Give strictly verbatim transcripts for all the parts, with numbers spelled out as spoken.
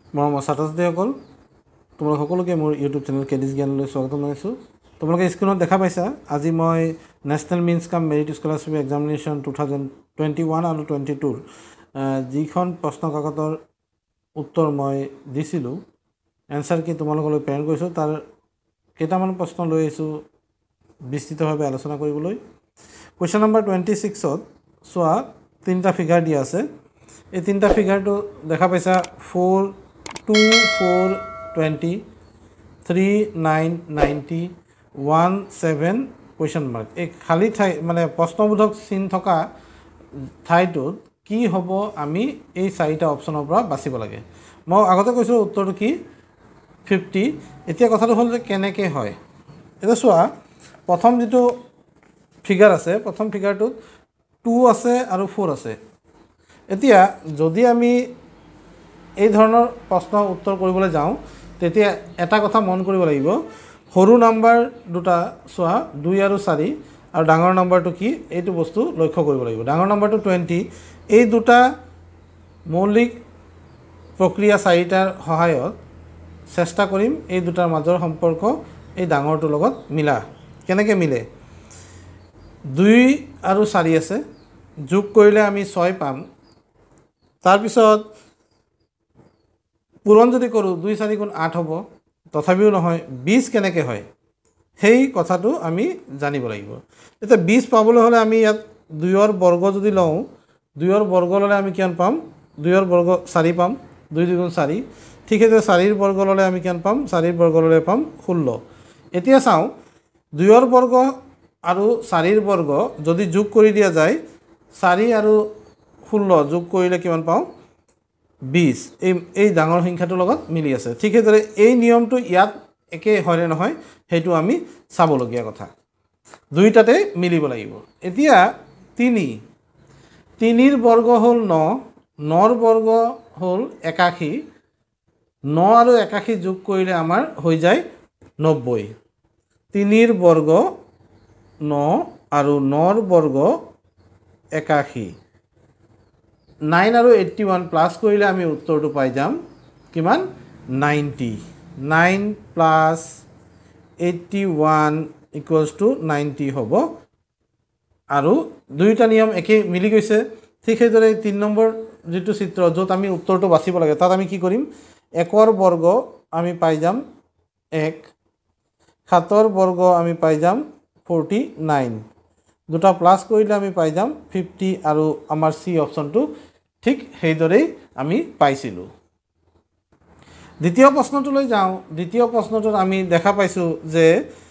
মৰমৰ ছাত্ৰ-ছাত্ৰীসকল তোমালোক সকলোকে মোৰ ইউটিউব চেনেল কেডিছ জ্ঞানলৈ স্বাগতম জনাইছোঁ। তোমালোকে স্ক্ৰীনত দেখা পাইছা আজি মই national means cum merit scholarship examination two thousand twenty one আৰু টুৱেণ্টি টুৰ যিখন প্ৰশ্ন কাকতৰ উত্তৰ মই দিছিলোঁ, এনচাৰ কি তোমালোকলৈ প্ৰেৰণ কৰিছোঁ, তাৰ কেইটামান প্ৰশ্ন লৈ আহিছোঁ বিস্তৃতভাৱে আলোচনা কৰিবলৈ। কুৱেশ্যন নম্বৰ টুৱেণ্টি ছিক্সত চোৱা তিনিটা ফিগাৰ দিয়া আছে। এই তিনিটা ফিগাৰটো দেখা পাইছা four two four twenty three nine ninety one seven question mark. এই খালী ঠাই মানে প্ৰশ্নবোধক চিন থকা ঠাইটোত কি হ'ব, আমি এই চাৰিটা অপশ্যনৰ পৰা বাচিব লাগে। মই আগতে কৈছোঁ উত্তৰটো কি ফিফটি। এতিয়া কথাটো হ'ল যে কেনেকৈ হয়। এতিয়া চোৱা প্ৰথম যিটো ফিগাৰ আছে, প্ৰথম ফিগাৰটোত টু আছে আৰু ফ'ৰ আছে। এতিয়া যদি আমি এই ধৰণৰ প্ৰশ্ন উত্তৰ কৰিবলৈ যাওঁ, তেতিয়া এটা কথা মন কৰিব লাগিব, সৰু নাম্বাৰ দুটা চোৱা দুই আৰু চাৰি, আৰু ডাঙৰ নাম্বাৰটো কি এইটো বস্তু লক্ষ্য কৰিব লাগিব। ডাঙৰ নাম্বাৰটো টুৱেণ্টি। এই দুটা মৌলিক প্ৰক্ৰিয়া চাৰিটাৰ সহায়ত চেষ্টা কৰিম এই দুটাৰ মাজৰ সম্পৰ্ক এই ডাঙৰটোৰ লগত মিলা। কেনেকৈ মিলে? দুই আৰু চাৰি আছে, যোগ কৰিলে আমি ছয় পাম। তাৰপিছত পূৰণ যদি কৰোঁ দুই চাৰি গুণ আঠ হ'ব, তথাপিও নহয়। বিছ কেনেকৈ হয় সেই কথাটো আমি জানিব লাগিব। এতিয়া বিছ পাবলৈ হ'লে আমি ইয়াত দুইৰ বৰ্গ যদি লওঁ, দুইৰ বৰ্গ ল'লে আমি কিমান পাম? দুইৰ বৰ্গ চাৰি পাম, দুই দুগুণ চাৰি। ঠিক সেইদৰে চাৰিৰ বৰ্গ ল'লে আমি কিমান পাম? চাৰিৰ বৰ্গ ল'লে পাম ষোল্ল। এতিয়া চাওঁ দুইৰ বৰ্গ আৰু চাৰিৰ বৰ্গ যদি যোগ কৰি দিয়া যায়, চাৰি আৰু ষোল্ল যোগ কৰিলে কিমান পাওঁ? বিছ। এই এই ডাঙৰ সংখ্যাটোৰ লগত মিলি আছে। ঠিক সেইদৰে এই নিয়মটো ইয়াত একে হয়নে নহয় সেইটো আমি চাবলগীয়া কথা। দুইটাতে মিলিব লাগিব। এতিয়া তিনি, তিনিৰ বৰ্গ হ'ল ন, নৰ বৰ্গ হ'ল একাশী। ন আৰু একাশী যোগ কৰিলে আমাৰ হৈ যায় নব্বৈ। তিনিৰ বৰ্গ ন আৰু নৰ বৰ্গ একাশী। নাইন আৰু এইট্টি ওৱান প্লাছ কৰিলে আমি উত্তৰটো পাই যাম কিমান? Ninety. Nine plus eighty one equals two ninety হ'ব। আৰু দুয়োটা নিয়ম একেই মিলি গৈছে। ঠিক সেইদৰে তিনি নম্বৰ যিটো চিত্ৰ, য'ত আমি উত্তৰটো বাচিব লাগে, তাত আমি কি কৰিম? একৰ বৰ্গ আমি পাই যাম এক, সাতৰ বৰ্গ আমি পাই যাম ফৰ্টি নাইন। দুটা প্লাছ কৰিলে আমি পাই যাম ফিফটি, আৰু আমাৰ চি অপশ্যনটো ঠিক সেইদৰেই আমি পাইছিলোঁ। দ্বিতীয় প্ৰশ্নটোলৈ যাওঁ। দ্বিতীয় প্ৰশ্নটোত আমি দেখা পাইছোঁ যে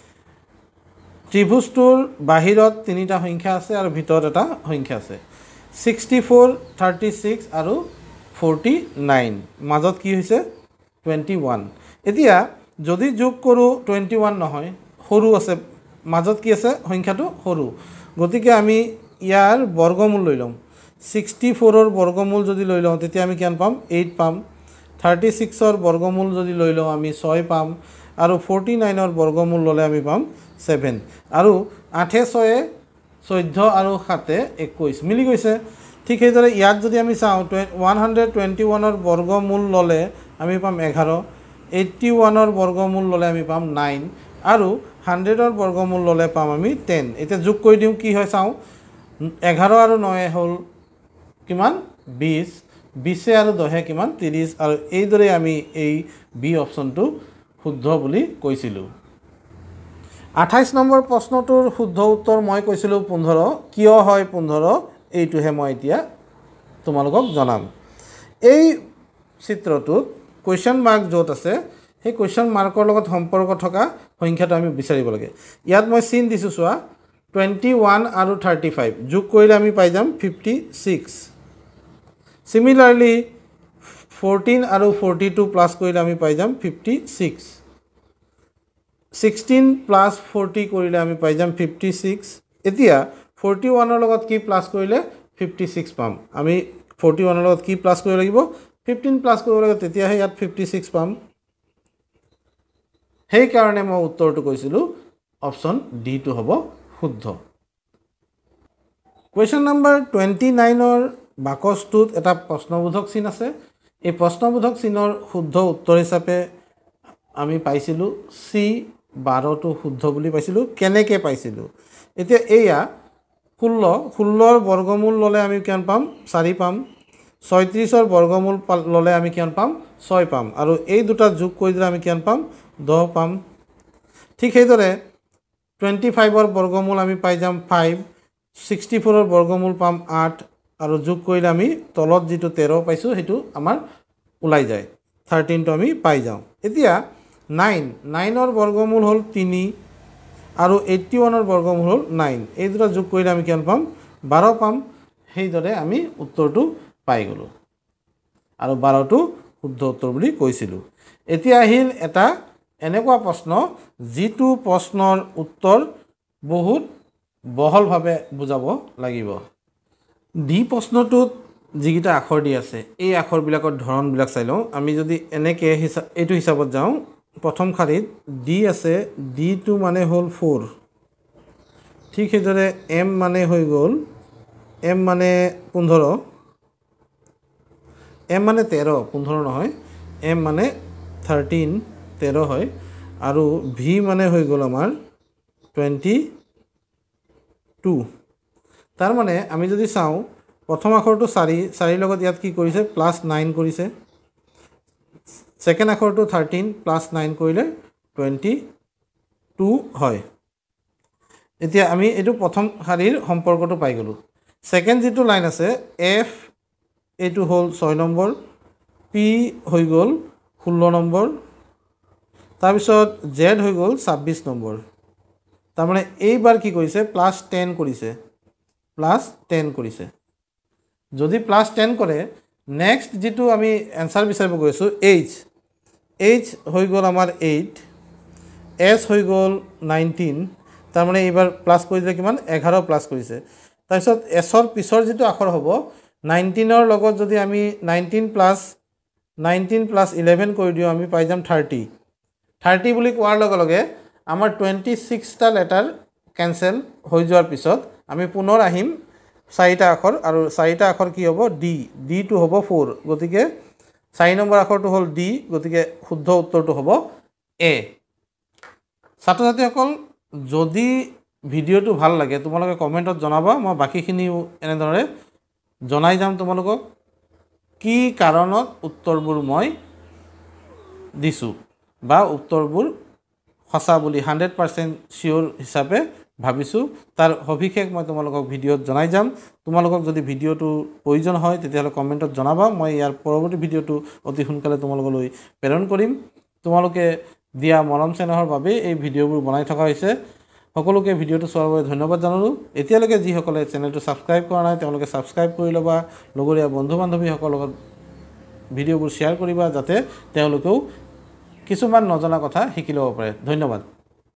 ত্ৰিভুজটোৰ বাহিৰত তিনিটা সংখ্যা আছে আৰু ভিতৰত এটা সংখ্যা আছে। ছিক্সটি ফ'ৰ, থাৰ্টি ছিক্স আৰু ফৰ্টি নাইন। মাজত কি হৈছে? Twenty one. এতিয়া যদি যোগ কৰোঁ টুৱেণ্টি ওৱান নহয়, সৰু আছে, মাজত কি আছে? সংখ্যাটো সৰু। গতিকে আমি ইয়াৰ বৰ্গমূল লৈ ল'ম। ছিক্সটি ফ'ৰৰ বৰ্গমূল যদি লৈ লওঁ তেতিয়া আমি কিমান পাম? এইট পাম। থাৰ্টি ছিক্সৰ বৰ্গমূল যদি লৈ লওঁ আমি ছয় পাম, আৰু ফৰ্টি নাইনৰ বৰ্গমূল ল'লে আমি পাম ছেভেন। আৰু আঠে ছয়ে চৈধ্য আৰু সাতে একৈছ মিলি গৈছে। ঠিক সেইদৰে ইয়াত যদি আমি চাওঁ ওৱান হাণ্ড্ৰেড টুৱেণ্টি ওৱানৰ বৰ্গমূল ল'লে আমি পাম এঘাৰ, এইট্টি ওৱানৰ বৰ্গমূল ল'লে আমি পাম নাইন, আৰু হাণ্ড্ৰেডৰ বৰ্গমূল ল'লে পাম আমি টেন। এতিয়া যোগ কৰি দিওঁ কি হয় চাওঁ। এঘাৰ আৰু নয়ে হ'ল কিমান? বিছ। বিছে আৰু দহে কিমান? ত্ৰিছ। আৰু এইদৰে আমি এই বি অপশ্যনটো শুদ্ধ বুলি কৈছিলোঁ। আঠাইছ নম্বৰ প্ৰশ্নটোৰ শুদ্ধ উত্তৰ মই কৈছিলোঁ পোন্ধৰ। কিয় হয় পোন্ধৰ এইটোহে মই এতিয়া তোমালোকক জনাম। এই চিত্ৰটোত কুৱেশ্যন মাৰ্ক য'ত আছে, সেই কুৱেশ্যন মাৰ্কৰ লগত সম্পৰ্ক থকা সংখ্যাটো আমি বিচাৰিব লাগে। ইয়াত মই চিন দিছোঁ চোৱা, টুৱেণ্টি ওৱান আৰু থাৰ্টি ফাইভ যোগ কৰিলে আমি পাই যাম ফিফটি ছিক্স। চিমিলাৰলি ফৰ্টিন আৰু ফৰ্টি টু প্লাছ কৰিলে আমি পাই যাম fifty six. Sixteen plus forty কৰিলে আমি পাই যাম ফিফটি ছিক্স। এতিয়া ফৰ্টি ওৱানৰ লগত কি প্লাছ কৰিলে ফিফটি ছিক্স পাম? আমি ফৰ্টি ওৱানৰ লগত কি প্লাছ কৰিব লাগিব? ফিফটিন প্লাছ কৰিব লাগিব, তেতিয়াহে ইয়াত ফিফটি ছিক্স পাম। সেইকাৰণে মই উত্তৰটো কৈছিলোঁ অপশ্যন ডিটো হ'ব শুদ্ধ। কুৱেশ্যন নম্বৰ টুৱেণ্টি নাইনৰ বাকচটোত এটা প্ৰশ্নবোধক চিন আছে। এই প্ৰশ্নবোধক চিহ্নৰ শুদ্ধ উত্তৰ হিচাপে আমি পাইছিলোঁ চি বাৰটো শুদ্ধ বুলি পাইছিলোঁ। কেনেকৈ পাইছিলোঁ? এতিয়া এয়া ষোল্ল ষোল্লৰ বৰ্গমূল ল'লে আমি কিমান পাম? চাৰি পাম। ছয়ত্ৰিছৰ বৰ্গমূল ল'লে আমি কিমান পাম? ছয় পাম। আৰু এই দুটা যোগ কৰি দিলে আমি কিমান পাম? দহ পাম। ঠিক সেইদৰে টুৱেণ্টি ফাইভৰ বৰ্গমূল আমি পাই যাম ফাইভ, ছিক্সটি ফ'ৰৰ বৰ্গমূল পাম আঠ, আৰু যোগ কৰিলে আমি তলত যিটো তেৰ পাইছোঁ সেইটো আমাৰ ওলাই যায়, থাৰ্টিনটো আমি পাই যাওঁ। এতিয়া নাইন নাইনৰ বৰ্গমূল হ'ল তিনি আৰু এইট্টি ওৱানৰ বৰ্গমূল হ'ল নাইন, এই দুটা যোগ কৰিলে আমি কিমান পাম? বাৰ পাম। সেইদৰে আমি উত্তৰটো পাই গ'লোঁ আৰু বাৰটো শুদ্ধ উত্তৰ বুলি কৈছিলোঁ। এতিয়া আহিল এটা এনেকুৱা প্ৰশ্ন যিটো প্ৰশ্নৰ উত্তৰ বহুত বহলভাৱে বুজাব লাগিব। ডি প্ৰশ্নটোত যিকেইটা আখৰ দি আছে এই আখৰবিলাকৰ ধৰণবিলাক চাই লওঁ। আমি যদি এনেকৈ হিচাপ এইটো হিচাপত যাওঁ, প্ৰথম শাৰীত ডি আছে, ডিটো মানে হ'ল ফ'ৰ। ঠিক সেইদৰে এম মানে হৈ গ'ল, এম মানে পোন্ধৰ, এম মানে তেৰ, পোন্ধৰ নহয়, এম মানে থাৰ্টিন, তেৰ হয়, আৰু ভি মানে হৈ গ'ল আমাৰ টুৱেণ্টি টু। তাৰমানে আমি যদি চাওঁ, প্ৰথম আখৰটো চাৰি, চাৰিৰ লগত ইয়াত কি কৰিছে? প্লাছ নাইন কৰিছে। ছেকেণ্ড আখৰটো থাৰ্টিন, প্লাছ নাইন কৰিলে টুৱেণ্টি টু হয়। এতিয়া আমি এইটো প্ৰথম শাৰীৰ সম্পৰ্কটো পাই গ'লোঁ। ছেকেণ্ড যিটো লাইন আছে এফ, এইটো হ'ল ছয় নম্বৰ, পি হৈ গ'ল ষোল্ল নম্বৰ, তাৰপিছত জেড হৈ গ'ল ছাব্বিছ নম্বৰ। তাৰমানে এইবাৰ কি কৰিছে? প্লাছ টেন কৰিছে, প্লাছ টেন কৰিছে। যদি প্লাছ টেন কৰে, নেক্সট যিটো আমি এনচাৰ বিচাৰিব গৈছোঁ এইচ, এইচ হৈ গ'ল আমাৰ এইট, এছ হৈ গ'ল নাইনটিন, তাৰমানে এইবাৰ প্লাছ কৰি দিলে কিমান? এঘাৰ প্লাছ কৰিছে। তাৰপিছত এছৰ পিছৰ যিটো আখৰ হ'ব, নাইনটিনৰ লগত যদি আমি nineteen plus nineteen plus eleven কৰি দিওঁ, আমি পাই যাম থাৰ্টি। থাৰ্টি বুলি কোৱাৰ লগে লগে আমাৰ টুৱেণ্টি ছিক্সটা লেটাৰ কেঞ্চেল হৈ যোৱাৰ পিছত আমি পুনৰ আহিম চাৰিটা আখৰ, আৰু চাৰিটা আখৰ কি হ'ব? ডি, ডিটো হ'ব ফ'ৰ, গতিকে চাৰি নম্বৰ আখৰটো হ'ল ডি, গতিকে শুদ্ধ উত্তৰটো হ'ব এ। ছাত্ৰ ছাত্ৰীসকল, যদি ভিডিঅ'টো ভাল লাগে তোমালোকে কমেণ্টত জনাবা, মই বাকীখিনিও এনেদৰে জনাই যাম তোমালোকক কি কাৰণত উত্তৰবোৰ মই দিছোঁ, বা উত্তৰবোৰ সঁচা বুলি হাণ্ড্ৰেড পাৰ্চেণ্ট চিয়'ৰ হিচাপে ভাবিছোঁ, তাৰ সবিশেষ মই তোমালোকক ভিডিঅ'ত জনাই যাম। তোমালোকক যদি ভিডিঅ'টো প্ৰয়োজন হয় তেতিয়াহ'লে কমেণ্টত জনাবা, মই ইয়াৰ পৰৱৰ্তী ভিডিঅ'টো অতি সোনকালে তোমালোকলৈ প্ৰেৰণ কৰিম। তোমালোকে দিয়া মৰম চেনেহৰ বাবে এই ভিডিঅ'বোৰ বনাই থকা হৈছে। সকলোকে ভিডিঅ'টো চোৱাৰ বাবে ধন্যবাদ জনালোঁ। এতিয়ালৈকে যিসকলে চেনেলটো ছাবস্ক্ৰাইব কৰা নাই তেওঁলোকে ছাবস্ক্ৰাইব কৰি ল'বা, লগৰীয়া বন্ধু বান্ধৱীসকলৰ লগত ভিডিঅ'বোৰ শ্বেয়াৰ কৰিবা, যাতে তেওঁলোকেও কিছুমান নজনা কথা শিকি ল'ব পাৰে। ধন্যবাদ।